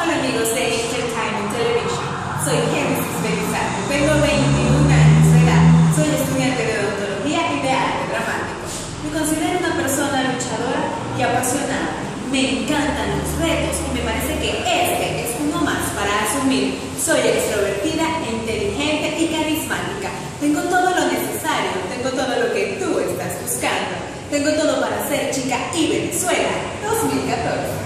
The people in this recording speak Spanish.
Hola amigos de Entertainment Television, soy Génesis Belisario, tengo 21 años de edad, soy estudiante de odontología y de arte dramático. Me considero una persona luchadora y apasionada. Me encantan los retos y me parece que este es uno más para asumir. Soy extrovertida, inteligente y carismática. Tengo todo lo necesario, tengo todo lo que tú estás buscando. Tengo todo para ser chica y Venezuela 2014.